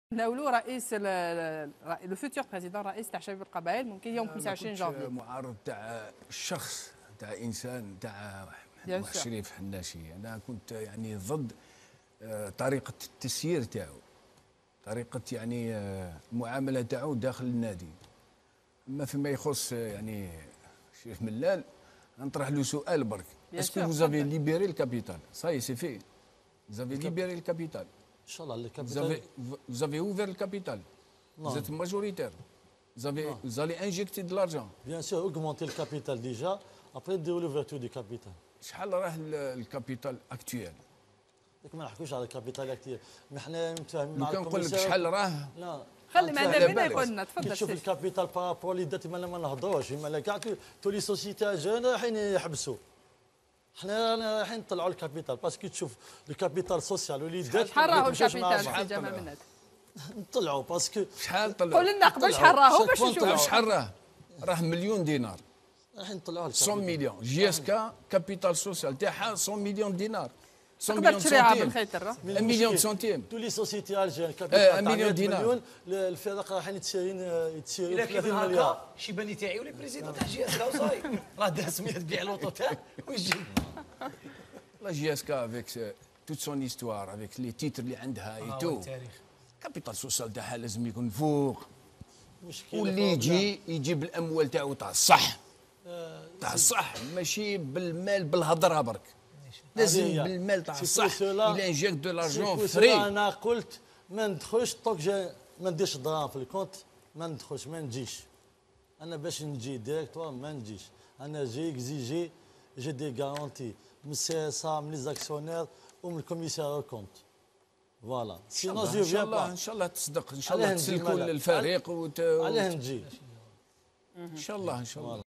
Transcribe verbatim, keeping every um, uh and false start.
ناولوا رئيس لو فوتور بريزيدون رئيس تاع شباب القبائل ممكن يوم خمسة وعشرين جانفي. معارض تاع الشخص تاع انسان تاع شريف حناشي. انا كنت يعني ضد طريقه التسيير تاعو، طريقه يعني المعامله تاعو داخل النادي. اما فيما يخص يعني شريف ملال نطرح له سؤال برك. اسكو vous avez libéré le capital? Ça y est, c'est fait. Vous avez libéré le capital. Inch'Allah, le capital. Vous avez, vous avez ouvert le capital. Non. Vous êtes majoritaire. Vous, avez, vous allez injecter de l'argent. Bien sûr, augmenter le capital déjà, après dire l'ouverture du capital. شحال راه الكابيتال اكتويل؟ ما نحكوش على الكابيتال اكتويل، ما حنا متفاهمين مع الكوميسار. كنقول لك شحال راه؟ لا خلي معنا بينا يقول لنا تفضل. تشوف الكابيتال بارابور وليدات ما ما نهضروش، ما كاع تولي سوسيتي جون رايحين يحبسوا. حنا رايحين نطلعوا الكابيتال باسكو تشوف الكابيتال سوسيال وليدات. شحال راهو الكابيتال سي جمال منات؟ نطلعوا باسكو شحال طلعوا؟ قول لنا قبل شحال راهو باش نشوفوا. شحال راه؟ راه مليون دينار. رايحين نطلعوا مية مليون. جي اس كا كابيتال سوسيال تاعها مية مليون دينار. تقدر تشريها بالخيطر. مليون سنتيم. تولي سوسيتي الجيريان كابيتال مليون دينار. الفرق رايحين يتسيرين يتسيرين ثلاثين مليار. شيباني تاعي ولا بريزيدون تاع جي اس كا وصاي راه داز مية تبيع لوطو تاعك ويجي. لا جي اس كا افيك توت سون هيستوار افيك لي تيتر اللي عندها اي تو. كابيتال سوسيال تاعها لازم يكون فوق. واللي يجي يجيب الاموال تاعو تاع الصح. تاع الصح ماشي بالمال بالهضره برك. لازم بالمال تاع الصح. الى انجيك دو لارجون فري. انا قلت ما ندخلش طوك ما نديرش دراهم في الكونت، ما ندخلش ما نجيش. انا باش نجي ديريكتوار ما نجيش. انا جي اكزيجي جي دي غارونتي من السي اس ا من لي زاكسيونير ومن الكوميسار كونت. فوالا سينو جو فيان با. ان شاء الله تصدق، ان شاء الله تسلكوا الفريق. علاه نجي ان شاء الله ان شاء الله.